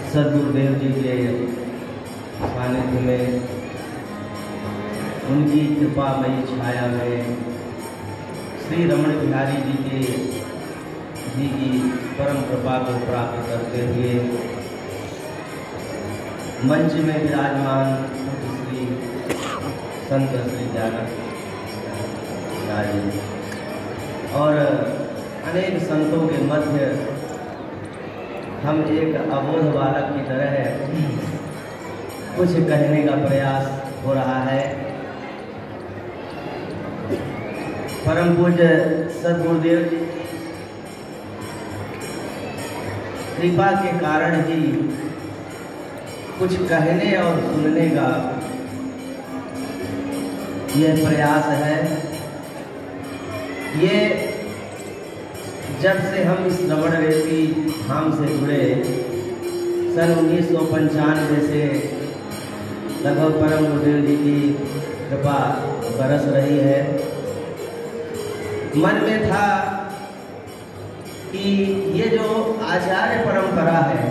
सद्गुरुदेव जी के सानिध्य में, उनकी कृपामयी छाया में श्री रमण बिहारी जी की परम कृपा को प्राप्त करते हुए मंच में विराजमान श्री संत श्री जानक और अनेक संतों के मध्य हम एक अबोध बालक की तरह कुछ कहने का प्रयास हो रहा है। परम पूज्य सद्गुरुदेव जी कृपा के कारण ही कुछ कहने और सुनने का यह प्रयास है। ये जब से हम इस रमण रेती धाम से जुड़े सन 1995 से लगभग परम गुरुदेव जी की कृपा बरस रही है। मन में था कि ये जो आचार्य परंपरा है,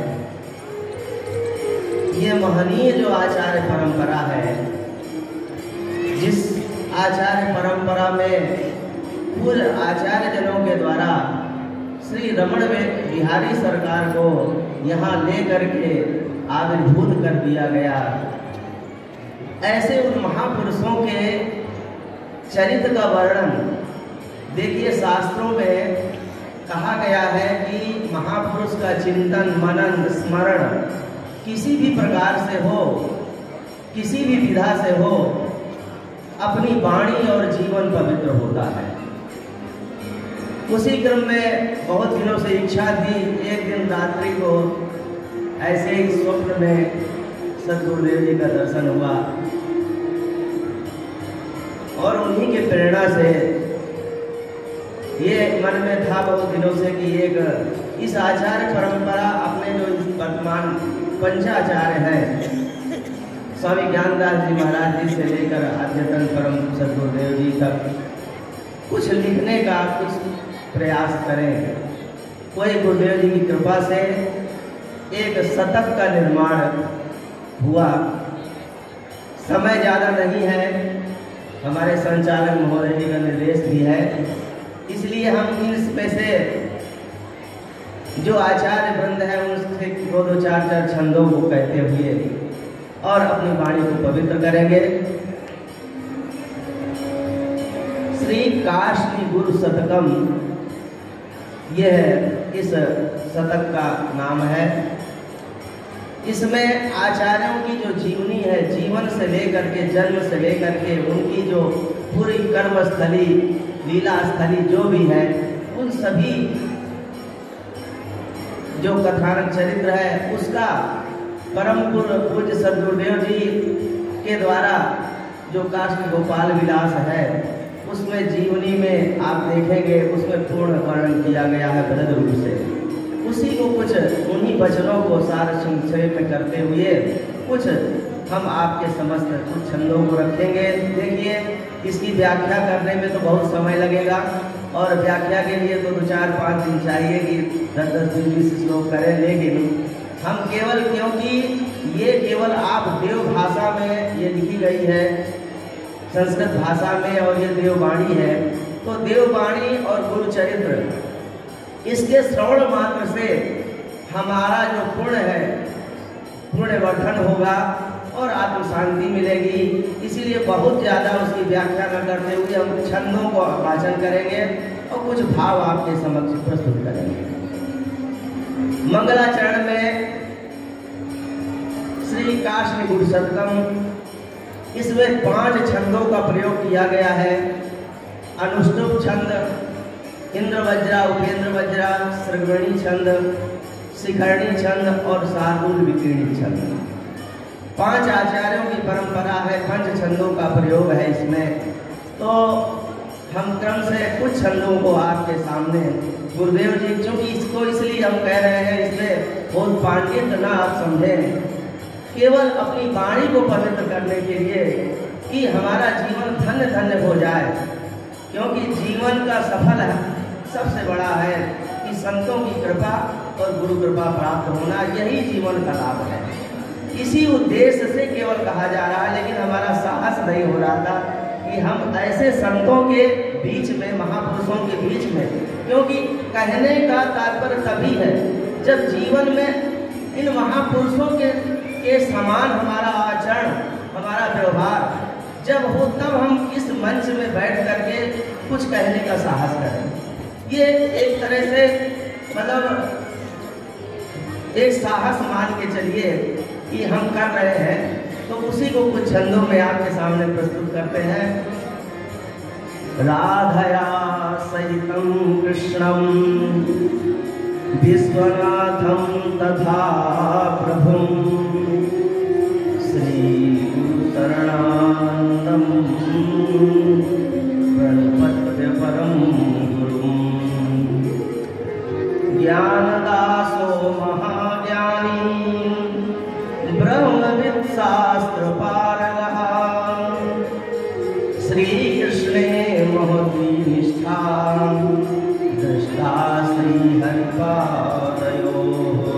ये महनीय जो आचार्य परंपरा है, जिस आचार्य परंपरा में पूर्व आचार्य जनों के द्वारा श्री रमण बिहारी सरकार को यहाँ लेकर के आविर्भूत कर दिया गया, ऐसे उन महापुरुषों के चरित्र का वर्णन देखिए। शास्त्रों में कहा गया है कि महापुरुष का चिंतन मनन स्मरण किसी भी प्रकार से हो, किसी भी विधा से हो, अपनी वाणी और जीवन पवित्र होता है। उसी क्रम में बहुत दिनों से इच्छा थी, एक दिन रात्रि को ऐसे ही स्वप्न में सद्गुरुदेव जी का दर्शन हुआ और उन्हीं के प्रेरणा से ये मन में था बहुत दिनों से कि एक इस आचार्य परंपरा अपने जो वर्तमान पंचाचार्य हैं स्वामी ज्ञानदास जी महाराज जी से लेकर अद्यतन परम सद्गुरुदेव जी तक कुछ लिखने का कुछ प्रयास करें। कोई गुरुदेव जी की कृपा से एक शतक का निर्माण हुआ। समय ज़्यादा नहीं है, हमारे संचालक महोदय जी का निर्देश भी है, इसलिए हम इनमें से जो आचार्य वृंद है उनसे दो चार छंदों को कहते हुए और अपनी वाणी को पवित्र करेंगे। श्री काशी गुरु शतकम, यह इस शतक का नाम है। इसमें आचार्यों की जो जीवनी है, जीवन से लेकर के जन्म से लेकर के उनकी जो पूरी कर्मस्थली लीला स्थली जो भी है, उन सभी जो कथानक चरित्र है उसका परम पूज्य सद्गुरुदेव जी के द्वारा जो काशी गोपाल विलास है उसमें जीवनी में आप देखेंगे उसमें पूर्ण वर्णन किया गया है बृहद रूप से। उसी को कुछ उन्हीं वचनों को सार संक्षेप में करते हुए कुछ हम आपके समस्त कुछ छंदों को रखेंगे। देखिए, इसकी व्याख्या करने में तो बहुत समय लगेगा और व्याख्या के लिए तो 2-4-5 दिन चाहिए कि 10-10 20 श्लोक करें, लेकिन हम केवल, क्योंकि ये केवल आप देव भाषा में ये लिखी गई है, संस्कृत भाषा में, और ये देववाणी है, तो देववाणी और गुरु चरित्र इसके श्रवण मात्र से हमारा जो पुण्य है पुण्य वर्धन होगा और आत्म शांति मिलेगी। इसीलिए बहुत ज़्यादा उसकी व्याख्या न करते हुए हम छंदों को वाचन करेंगे और कुछ भाव आपके समक्ष प्रस्तुत करेंगे। मंगलाचरण में श्री काशी गुरु शतकम, इसमें 5 छंदों का प्रयोग किया गया है। अनुष्टुप छंद, इंद्र वज्रा, उपेंद्र वज्रा, श्रवणी छंद, शिखरणी छंद और शार्दूल विकीर्णी छंद। 5 आचार्यों की परंपरा है, 5 छंदों का प्रयोग है इसमें। तो हम क्रम से कुछ छंदों को आपके सामने गुरुदेव जी, क्योंकि इसको इसलिए हम कह रहे हैं, इसमें बहुत पांडित्य ना आप समझें, केवल अपनी वाणी को पवित्र करने के लिए कि हमारा जीवन धन्य धन्य हो जाए। क्योंकि जीवन का सफल है सबसे बड़ा है कि संतों की कृपा और गुरु कृपा प्राप्त होना, यही जीवन का लाभ है। इसी उद्देश्य से केवल कहा जा रहा है, लेकिन हमारा साहस नहीं हो रहा था कि हम ऐसे संतों के बीच में, महापुरुषों के बीच में, क्योंकि कहने का तात्पर्य तभी है जब जीवन में इन महापुरुषों के समान हमारा आचरण, हमारा व्यवहार जब हो, तब हम इस मंच में बैठ करके कुछ कहने का साहस करें। ये एक तरह से मतलब एक साहस मान के चलिए कि हम कर रहे हैं, तो उसी को कुछ छंदों में आपके सामने प्रस्तुत करते हैं। राधया सहितं कृष्णं विश्वनाथं तथा प्रभुं श्री शरणानंदं प्रणपत्य परम गुरुं। ज्ञानदासो महाज्ञानी ब्रह्मविद् शास्त्रपारगः श्रीकृष्णे महती निष्ठा दृष्टा श्रीहरिपादयोः।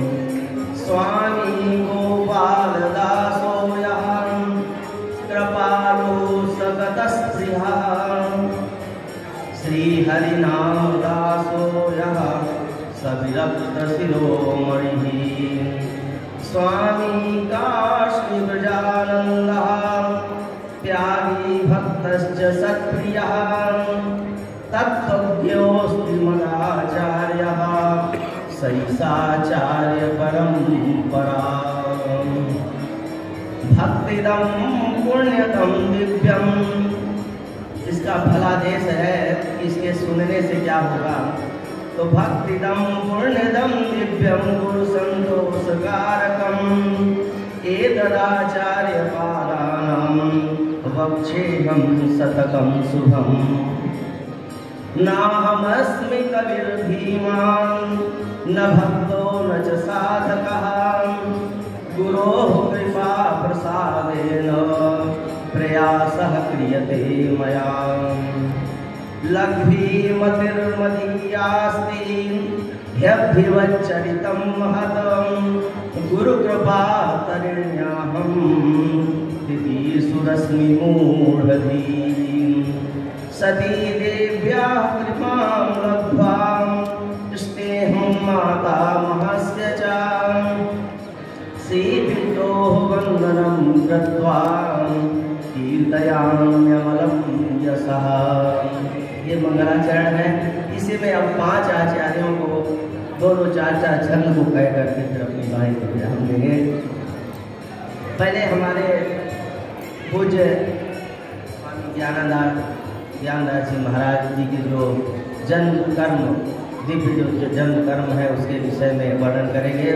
स्वामी गोपालदासो यः कृपालो सकतस्पृहः श्रीहरिनामदासो यः सविरक्तशिरोमणिः। स्वामी काश्मीरजानन्दः त्यागी भक्तश्च सत्प्रियः तत्त्वज्ञोऽस्ति मदाचार्यः सैषाचार्य परम्परा। भक्तिदं पुण्यदं दिव्यं, इसका फलादेश है, इसके सुनने से क्या होगा। तो भक्तिदं पुण्यदं दिव्यं गुरु संतोषकारकं एतदाचार्य पादानां वक्षेहं शतकं शुभम्। नाहमस्मि कविर्भीमान् न भक्तो न च साधकः गुरोः कृपा प्रसादेन प्रयासः क्रियते मया। लघ्वीमतिर्मदीयास्ति ह्यभिवच्चरितं महतं गुरुकृपा तरिण्याहम् इति सुरस्मि मूढधीः। सती देव्याः कृपां लब्ध्वा स्नेहं मातामहस्य च श्रीपित्रोः वन्दनं कृत्वा कीर्तयाम्यमलं यशः। ये मंगलाचरण है। इसी में अब 5 आचार्यों को दोनों 4 छंद को कह करके फिर अपनी बाई को विराम देंगे। पहले हमारे पूज्य स्वामी ज्ञानदास जी महाराज जी की जो जन्म कर्म, दिव्य जो जन्म कर्म है, उसके विषय में वर्णन करेंगे।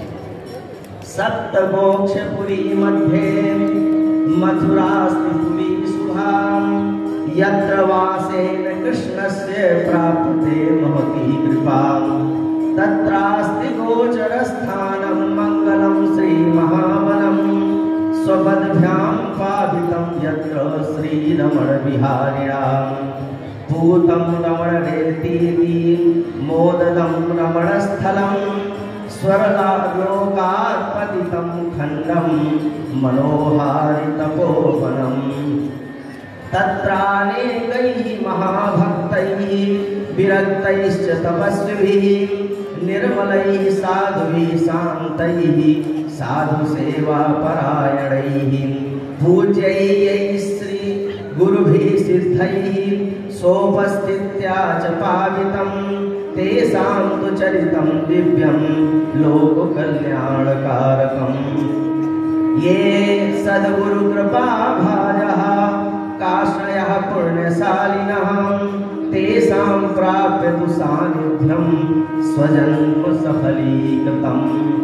सप्तमोक्षपुरी मध्ये मथुरास्ति पुरी शुभा यत्र वासेन कृष्णस्य प्राप्ते महती कृपा तत्रास्ति गोचरस्थानं मंगलं श्रीमहावनं स्वपद्भ्यां पावितं यत्र श्रीरमणविहारिणा भूतं रमणरेतीति मोदतं रमणस्थलं स्वर्गलोकात् पतितं खण्डं मनोहारितपोवनम्। तत्रानेकैः महाभक्तैः विरक्तैश्च तपस्विभिः निर्मलैः साधुभिः शान्तैः साधुसेवापरायणैः पूज्यैः श्री गुरुभिः सिद्धैः सोपस्थित्या च पावितं तेषां तु चरितं दिव्यं लोककल्याणकारकम्। ये सद्गुरुकृपाभाजः काश्रयः पुण्यशालिनः तेषां प्राप्य तु सानिध्यं स्वजन्म सफलीकृतम्।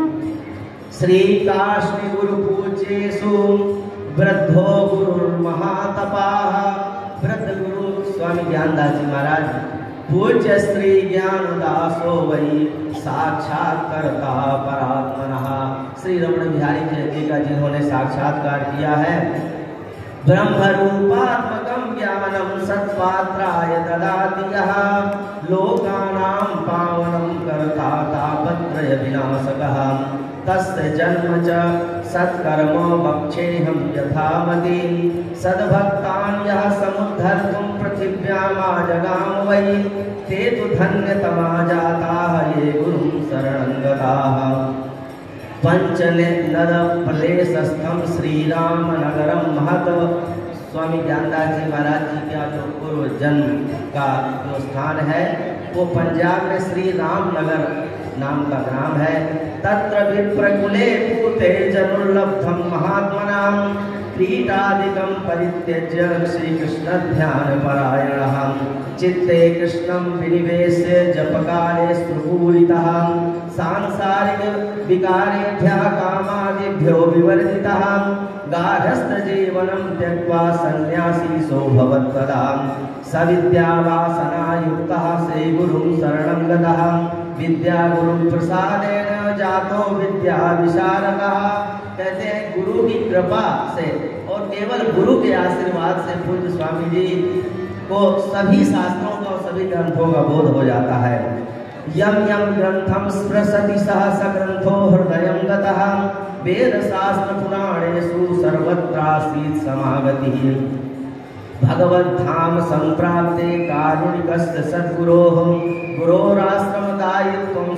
श्रीकाश्मीरगुरुपूज्येषु वृद्धो गुरुर्महातपाः वृद्ध गुरु स्वामी ज्ञानदास जी महाराज पूज्य श्री ज्ञानदासो वै साक्षात्कर्ता परात्मनः श्री रमण बिहारी जी का जिन्होंने साक्षात्कार किया है। ब्रह्म रूपात्मकं ज्ञानं सत्पात्राय ददाति यः लोकानां पावनं कर्ता तापत्रय विनाशकः तस्य जन्म च सत्कर्म वक्ष्येऽहं यथामति सद्भक्तान् यः समुद्धर्तुं पृथिव्यामाजगाम वै ते तु धन्यतमा जाताः ये गुरुं शरणं गताः पंचनदप्लेशस्थं श्रीरामनगरं महत। स्वामी ज्ञानदास जी महाराज जी का जो पूर्व जन्म का जो स्थान है वो पंजाब में श्री रामनगर नाम का ग्राम है। तत्र विप्रकुले पूते जनुर्लब्धं महात्मनां क्रीडादिकं परित्यज्य श्रीकृष्ण ध्यान परायणः चित्ते कृष्णं विनिवेश्य जपकाले स्फुरितः सांसारिक विकारेभ्यः कामादिभ्यो विवर्जितः गार्हस्थ्यजीवनं त्यक्त्वा सन्न्यासी सोऽभवत् तदा सविद्यावासनायुक्तः श्रीगुरुं शरणं गतः विद्यागुरुं प्रसादेन जातो विद्या विशारदः। कहते हैं गुरु की कृपा से और केवल गुरु के आशीर्वाद से पूज्य स्वामी जी को सभी शास्त्रों का और सभी ग्रंथों का बोध हो जाता है। यम यम ग्रंथम स्पृशति सह सग्रंथो हृदयं गतः वेद शास्त्र पुराणेषु सर्वत्रासीत् समागतिः भगवद्धाम संप्राप्ते कारुणिकस्य सद्गुरोः गुरोराश्रमदायित्वं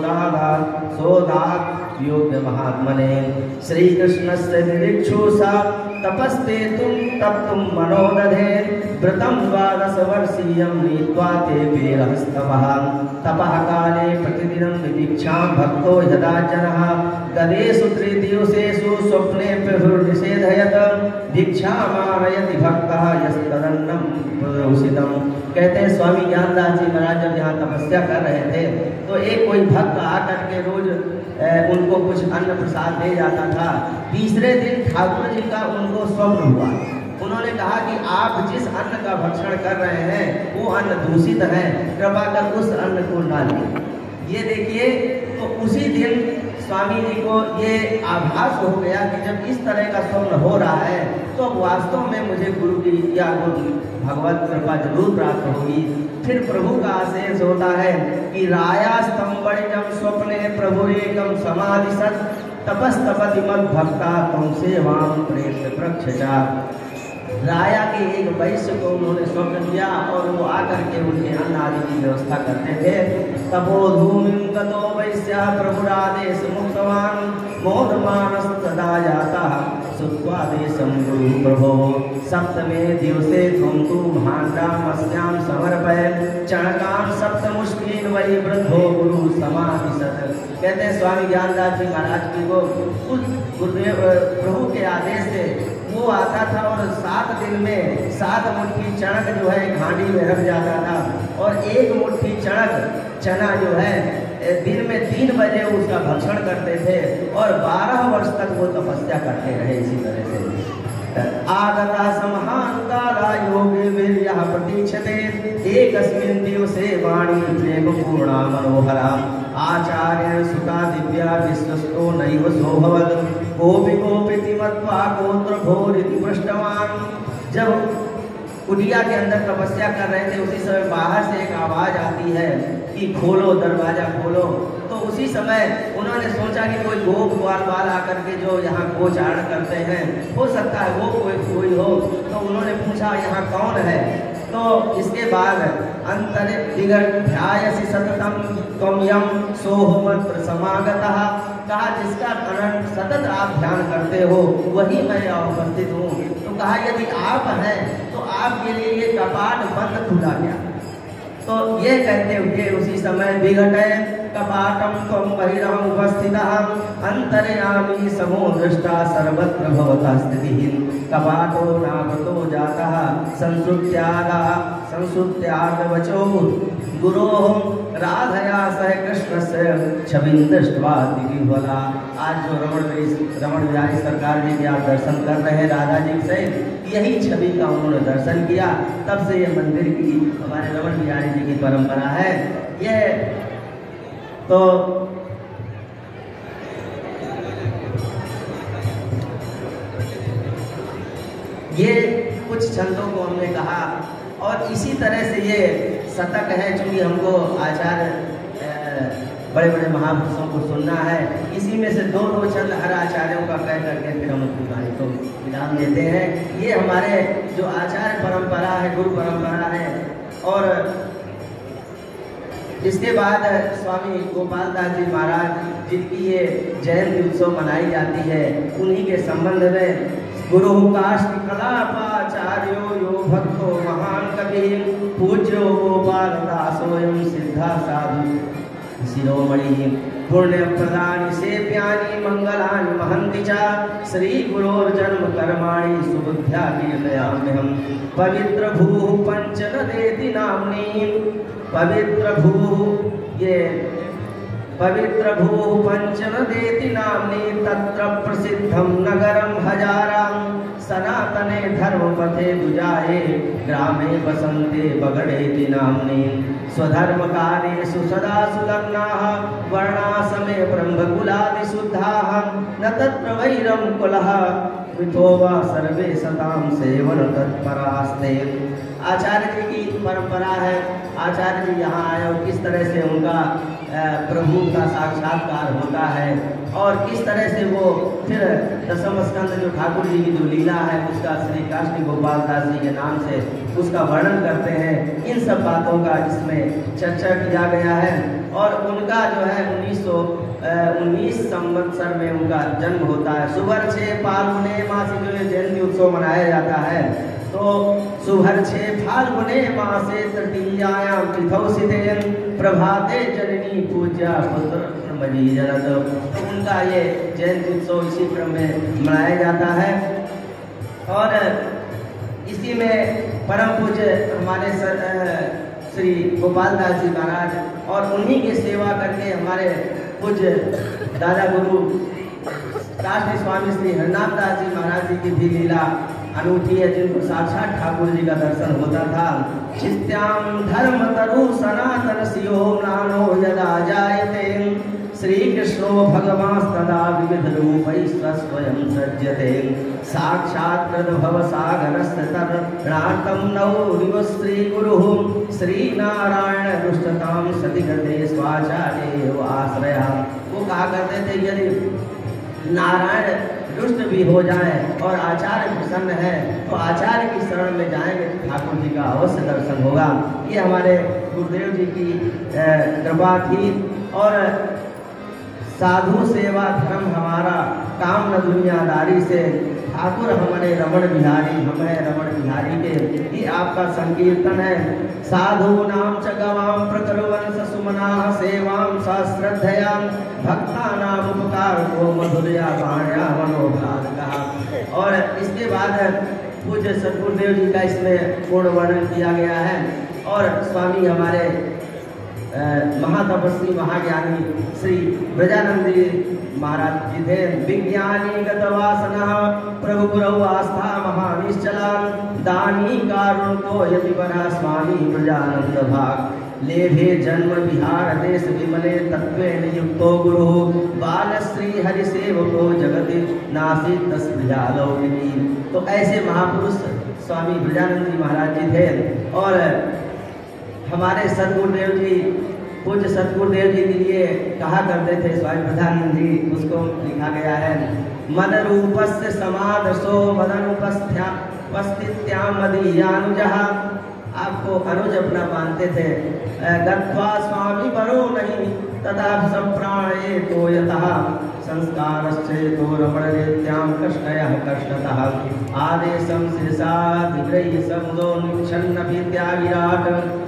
सोदात् योग्य महात्मने श्रीकृष्णस्य निरीक्षुषा तपस्ते तप्तुं मनोदधे व्रतं 12 वर्षीयं नीत्वा ते वीरहस्तवः तपः काले प्रतिदिनं विदीक्षां भक्तो यदा जनः गदेषु त्रिदिवसेषु स्वप्ने प्रभुर्निषेधयत् भिक्षामानयति भक्तः यस्तदन्नं प्रदूषितं। कहते हैं स्वामी ज्ञानदास जी महाराज जब यहाँ तपस्या कर रहे थे तो एक कोई भक्त आकर के रोज उनको कुछ अन्न प्रसाद दे जाता था। तीसरे दिन ठाकुर जी का उनको स्वप्न हुआ। उन्होंने कहा कि आप जिस अन्न का भक्षण कर रहे हैं वो अन्न दूषित है, कृपा कर उस अन्न को ना लें। ये देखिए, तो उसी दिन स्वामी जी को ये आभास हो गया कि जब इस तरह का स्वप्न हो रहा है तो वास्तव में मुझे गुरु की या गुरु भगवत कृपा जरूर प्राप्त होगी। फिर प्रभु का आदेश होता है कि राया स्तंभम स्वप्ने प्रभु एकम समाधिसत् तपस्तपति मद भक्ता तुम सेवां प्रेत प्रक्षचा। राया के एक वैश्य को उन्होंने स्वप्न दिया और वो आकर के उनके अन्न आदि की व्यवस्था करते थे। तपो धूमिं गतो वैश्यः प्रभुरादेश मुक्तवान् मोदमानस सदा जाता सुत्वादेशं गुरु प्रभो सप्तमे दिवसे त्वं तु भाण्डामस्यां समर्पय चणकान् सप्तमुष्कीन् वै वृद्धो गुरु समाधिसत्। कहते हैं स्वामी ज्ञानदास जी महाराज जी को उस गुरुदेव प्रभु के आदेश से वो आता था और 7 दिन में 7 मुट्ठी चणक जो है घाटी में रख जाता था और 1 मुट्ठी चना जो है दिन में 3 बजे उसका भक्षण करते थे और 12 वर्ष तक वो तपस्या करते रहे इसी तरह से। आगता समहांकाला योगे वीर्यः प्रतीक्षते एकस्मिन् दिवसे वाणी प्रेम पूर्णा मनोहरा आचार्य सुता दिव्या विश्वस्तो नैव सोऽभवत् गोपी गोपीति मत्वा गोत्र भोरिति पृष्टवान्। जब कुटिया के अंदर तपस्या कर रहे थे उसी समय बाहर से एक आवाज आती है कि खोलो दरवाजा खोलो। तो उसी समय उन्होंने सोचा कि कोई गोप ग्वाल आकर के जो यहाँ गोचारण करते हैं हो सकता है वो कोई हो। तो उन्होंने पूछा यहाँ कौन है। तो इसके बाद अंतर दिगर्भ्यायसि सततम त्वं यं सोऽहमत्र समागतः। कहा जिसका सतत आप ध्यान करते हो वही मैं उपस्थित हूँ। तो कहा यदि आप हैं तो आपके लिए ये कपाट बंद खुला गया। तो ये कहते हुए उसी समय विघटे कपाटम त्वं बहिरहं उपस्थितः अंतर्यामी समो दृष्टा सर्वत्र भवता स्थितिः कपाटो नावतो जातः संसुत्यागवचो गुरोः राधया सह कृष्णस्य छविं दृष्ट्वा दिविह्वला। आज जो रमण बिहारी सरकार जी के आप दर्शन कर रहे हैं राधा जी से, यही छवि का उन्होंने दर्शन किया। तब से ये मंदिर की हमारे रमण बिहारी जी की परंपरा है। ये तो ये कुछ छंदों को हमने कहा और इसी तरह से ये शतक है, चूँकि हमको आचार्य बड़े बड़े महापुरुषों को सुनना है, इसी में से दो छंद हर आचार्यों का कह करके फिर हम अपनी वाणी को विराम देते हैं। ये हमारे जो आचार्य परंपरा है, गुरु परंपरा है। और इसके बाद स्वामी गोपाल दास जी महाराज जिनकी ये जयंती उत्सव मनाई जाती है, उन्हीं के संबंध में गुरु काष्ठ कलापाचार्यो यो भक्तो महान कवि पूज्यो गोपाल दासोयम सिद्धा साधु शिरोमणि पुण्य प्रदान से प्यानी मंगलानि महंति चा श्री गुरोर्जन्म कर्माणि सुबुद्ध्या कीर्तयामि हम पवित्र भू पंचनदेति नाम्नि पवित्र भू ये पवित्र भू पंचनदेति नाम्नि तत्र प्रसिद्धं नगरं हजारां सनातने धर्मपथे दुजाये ग्रामे वसन्ते बगडेति नाम्नि स्वधर्मकार्येषु सदा सुलग्नाः वर्णाश्रमे ब्रह्मकुलादिशुद्धाः न तत्र वैरं कुलः वितो वा सर्वे सतां सेवन तत्परास्ते। आचार्य जी की परंपरा है, आचार्य जी यहाँ आए और किस तरह से उनका प्रभु का साक्षात्कार होता है और किस तरह से वो फिर दशम स्कंद जो ठाकुर जी की जो लीला है उसका श्री काष्ठ गोपाल दास जी के नाम से उसका वर्णन करते हैं। इन सब बातों का इसमें चर्चा किया गया है। और उनका जो है 1919 संवत्सर में उनका जन्म होता है। सुवर्षे फाल्गुने मासे जो जयंती उत्सव मनाया जाता है, तो सुवर्षे फाल्गुने मासे तृतीयायां तिथौ सिद्धेन प्रभाते जननी पूज्या पुत्र मणि जनत। तो उनका ये जयंती उत्सव इसी क्रम में मनाया जाता है। और इसी में परम पूज्य हमारे श्री गोपाल दास जी महाराज और उन्हीं की सेवा करके हमारे पूज्य दादा गुरु काष्ठ स्वामी श्री हरनाम दास जी महाराज जी की भी लीला अनूठी है, जिनको साक्षात ठाकुर जी का दर्शन होता था। चित्याम धर्म तरु सनातन सियो नानो यदा जायते श्री कृष्णो भगवास्तदा विविध रूपैः स्वयं सज्जते साक्षात् कृतभव सागरस्ततर्णार्तं नौ श्री गुरुः श्री नारायण दुष्टतां सतिगते स्वाचार्ये आश्रया। वो कहा करते थे यदि नारायण दुष्ट भी हो जाए और आचार्य प्रसन्न है तो आचार्य की शरण में जाएंगे तो ठाकुर जी का अवश्य दर्शन होगा। ये हमारे गुरुदेव जी की कृपा थी। और साधु सेवा धर्म हमारा काम न दुनियादारी से ठाकुर हमारे रमण बिहारी, हमें रमण बिहारी के ये आपका संकीर्तन है। साधु नाम च गवाम प्रकरवंश सुमनाः सेवां श्रद्धया भक्ता नाम उपकार को मधुरया वाण्या मनोभाग कहा। और इसके बाद पूज्य सद्गुरुदेव जी का इसमें पूर्ण वर्णन किया गया है। और स्वामी हमारे महातपस्वी महाज्ञानी श्री ब्रजानंद जी महाराज जी थे। विज्ञानी गतवासना प्रभु गुरु आस्था महानिश्चला दानी कारुण को यति बरा स्वामी ब्रजानंद भाग लेभे जन्म बिहार देश विमले तत्वे नियुक्तो गुरु बाल श्री हरि सेवको जगति नासी तस्प्रियालौकिनी। तो ऐसे महापुरुष स्वामी ब्रजानंद जी महाराज जी थे। और हमारे सद्गुरुदेव जी पूज्य सद्गुरुदेव जी के लिए कहा करते थे स्वामी ब्रजानंद जी, उसको लिखा गया है मद रूपस्य समादर्शो मदनुपस्थित्यां मदीयानुजः। आपको अनुज अपना मानते थे। गत्वा स्वामी बरो नहीं तथा संप्राणे तो यतः संस्कारश्चेतो रमणरेत्यां कष्टयः कष्टतः आदेशं शिरसाधिग्रह्य समुदो निच्छन्नपि त्यागिराट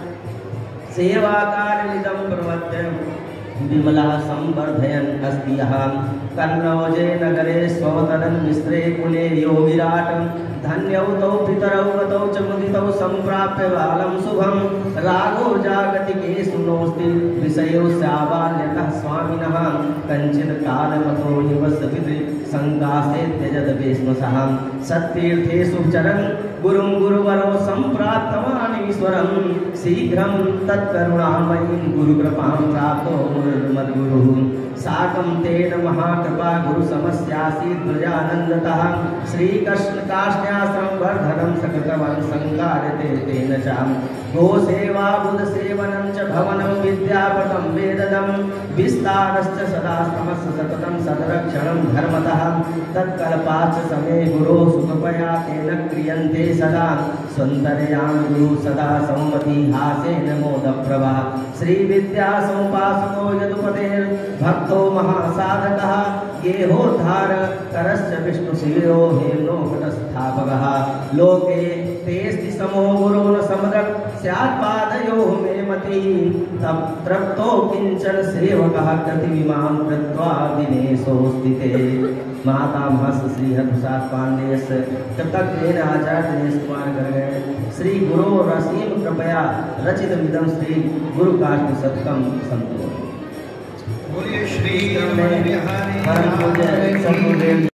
सेवाकार्यमिदं प्रवर्त्यं विमलः संवर्धयन् अस्ति यः कन्नौजे नगरे स्ववतनं मिश्रे कुले यो विराट धन्यौ तौ पितरौ गतौ च मुदितौ सम्प्राप्य बालं शुभं रागो जागतिके सुनोस्ति विषयो स्याबाल्यतः स्वामिनः कञ्चित् कालमतो निवसति संकासे त्यजत वेश्मसः सत्तीर्थेषु चरन् गुरुं गुरुवरो सम्प्राप्तवानीश्वरं शीघ्रं तत्करुणामयीं गुरुकृपां प्राप्तो मुनिर्मद्गुरुः साकं तेन महाकृपा गुरु समस्यासीत् प्रजानन्दतः श्रीकृष्ण काष्ण्याश्रम वर्धनं सकृतवन् संकारते तेन च गोसेवा बुधसेवनं च भवनं विद्यापटं वेददं विस्तारश्च सदाश्रमस्य सततं सदरक्षणं धर्मतः तत्कल्पाश्च समे गुरो सुकृपया तेन क्रियन्ते सदा सौन्दर्यां गुरु सदा संमति हासेन मोदप्रभा श्रीविद्यासमुपासको यदुपतेर्भक्तो महासाधकः गेहोद्धार करश्च विष्णुशिरो हेम्नोपटस्थापकः लोके तेस्ति समो गुरो न समदक् स्यात्पादयोः मे मतिः तब तृप्तो किंचन सेवकः कृतिमिमां कृत्वा दिनेशोऽस्ति ते मातामहस्य श्री हरप्रसाद पांडेयस्य कृतज्ञेन आचार्य दिनेश कुमार गर्गे श्री गुरो रसीम कृपया रचितमिदं श्री गुरु काष्ठ शतकं संतो। बोलिए श्री परम पूज्य सद्गुरुदेव